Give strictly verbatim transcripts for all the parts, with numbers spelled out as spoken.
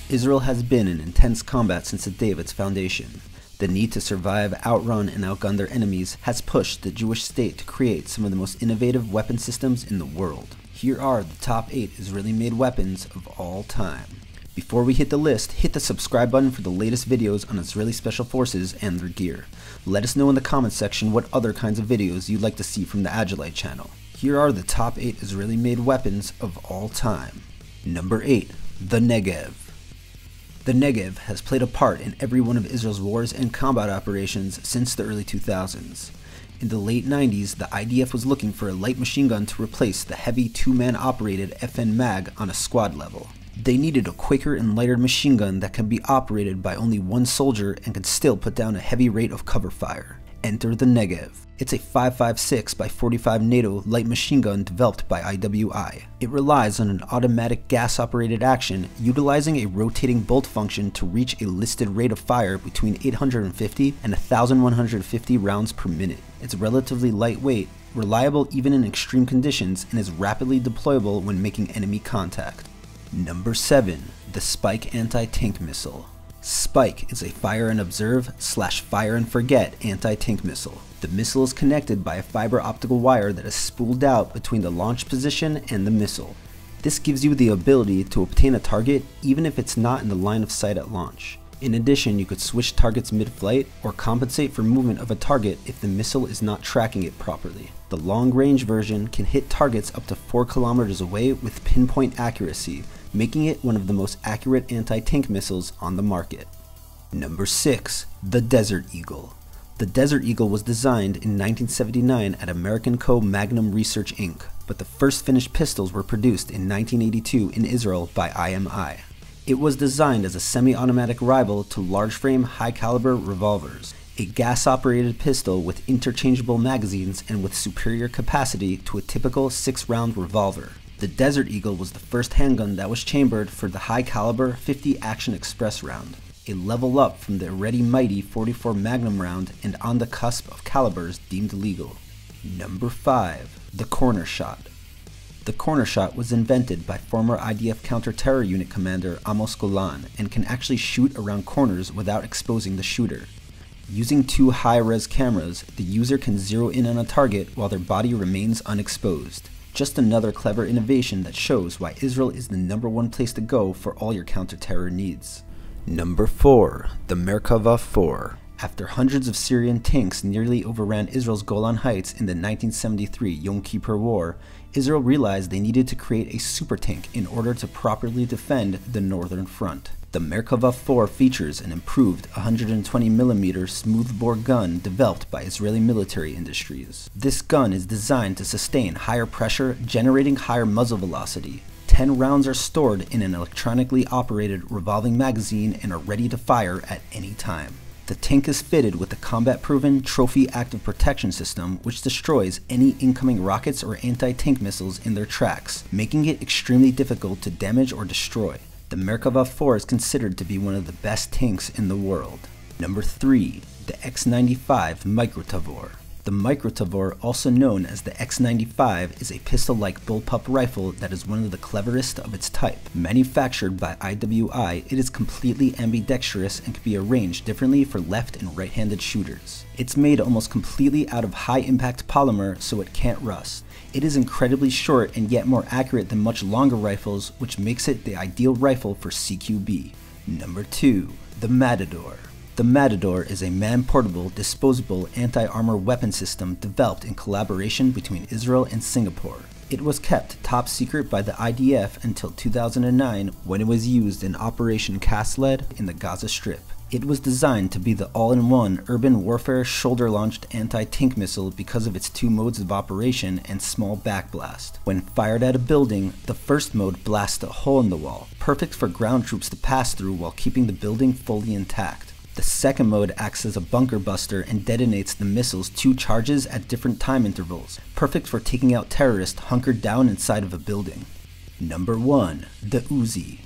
Israel has been in intense combat since the day of its foundation. The need to survive, outrun, and outgun their enemies has pushed the Jewish state to create some of the most innovative weapon systems in the world. Here are the top eight Israeli-made weapons of all time. Before we hit the list, hit the subscribe button for the latest videos on Israeli Special Forces and their gear. Let us know in the comments section what other kinds of videos you'd like to see from the Agilite channel. Here are the top eight Israeli-made weapons of all time. Number eight. The Negev. The Negev has played a part in every one of Israel's wars and combat operations since the early two thousands. In the late nineties, the I D F was looking for a light machine gun to replace the heavy two-man operated F N mag on a squad level. They needed a quicker and lighter machine gun that can be operated by only one soldier and can still put down a heavy rate of cover fire. Enter the Negev. It's a five five six by forty-five NATO light machine gun developed by I W I. It relies on an automatic gas-operated action, utilizing a rotating bolt function to reach a listed rate of fire between eight hundred fifty and one thousand one hundred fifty rounds per minute. It's relatively lightweight, reliable even in extreme conditions, and is rapidly deployable when making enemy contact. Number seven. The Spike Anti-Tank Missile. Spike is a fire and observe slash fire and forget anti-tank missile. The missile is connected by a fiber optical wire that is spooled out between the launch position and the missile. This gives you the ability to obtain a target even if it's not in the line of sight at launch. In addition, you could switch targets mid-flight or compensate for movement of a target if the missile is not tracking it properly. The long-range version can hit targets up to four kilometers away with pinpoint accuracy, making it one of the most accurate anti-tank missiles on the market. Number six. The Desert Eagle. The Desert Eagle was designed in nineteen seventy-nine at American Co. Magnum Research Incorporated, but the first finished pistols were produced in nineteen eighty-two in Israel by I M I. It was designed as a semi-automatic rival to large-frame, high-caliber revolvers, a gas-operated pistol with interchangeable magazines and with superior capacity to a typical six-round revolver. The Desert Eagle was the first handgun that was chambered for the high-caliber fifty Action Express round, a level up from the already mighty forty-four Magnum round and on the cusp of calibers deemed legal. Number five. The Corner Shot. The Corner Shot was invented by former I D F Counter-Terror Unit Commander Amos Golan and can actually shoot around corners without exposing the shooter. Using two high-res cameras, the user can zero in on a target while their body remains unexposed. Just another clever innovation that shows why Israel is the number one place to go for all your counter-terror needs. Number four. The Merkava four. After hundreds of Syrian tanks nearly overran Israel's Golan Heights in the nineteen seventy-three Yom Kippur War, Israel realized they needed to create a super tank in order to properly defend the northern front. The Merkava four features an improved one hundred twenty millimeter smoothbore gun developed by Israeli Military Industries. This gun is designed to sustain higher pressure, generating higher muzzle velocity. ten rounds are stored in an electronically operated revolving magazine and are ready to fire at any time. The tank is fitted with the combat-proven Trophy Active Protection System, which destroys any incoming rockets or anti-tank missiles in their tracks, making it extremely difficult to damage or destroy. The Merkava four is considered to be one of the best tanks in the world. Number three. The X ninety-five Microtavor. The Microtavor, also known as the X ninety-five, is a pistol-like bullpup rifle that is one of the cleverest of its type. Manufactured by I W I, it is completely ambidextrous and can be arranged differently for left and right-handed shooters. It's made almost completely out of high-impact polymer, so it can't rust. It is incredibly short and yet more accurate than much longer rifles, which makes it the ideal rifle for C Q B. Number two. The Matador. The Matador is a man-portable, disposable anti-armor weapon system developed in collaboration between Israel and Singapore. It was kept top secret by the I D F until two thousand nine when it was used in Operation Cast Lead in the Gaza Strip. It was designed to be the all-in-one urban warfare shoulder-launched anti-tank missile because of its two modes of operation and small backblast. When fired at a building, the first mode blasts a hole in the wall, perfect for ground troops to pass through while keeping the building fully intact. The second mode acts as a bunker buster and detonates the missile's two charges at different time intervals, perfect for taking out terrorists hunkered down inside of a building. Number one. The Uzi.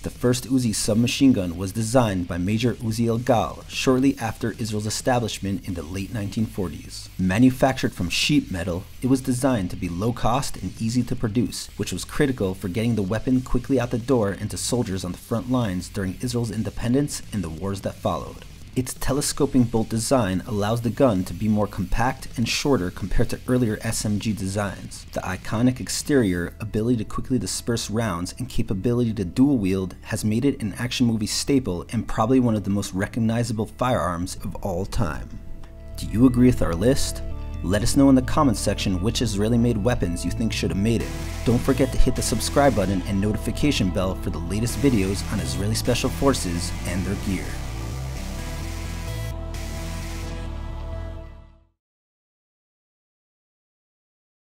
The first Uzi submachine gun was designed by Major Uzi El-Gal shortly after Israel's establishment in the late nineteen forties. Manufactured from sheet metal, it was designed to be low cost and easy to produce, which was critical for getting the weapon quickly out the door into soldiers on the front lines during Israel's independence and the wars that followed. Its telescoping bolt design allows the gun to be more compact and shorter compared to earlier S M G designs. The iconic exterior, ability to quickly disperse rounds, and capability to dual wield has made it an action movie staple and probably one of the most recognizable firearms of all time. Do you agree with our list? Let us know in the comments section which Israeli-made weapons you think should have made it. Don't forget to hit the subscribe button and notification bell for the latest videos on Israeli Special Forces and their gear.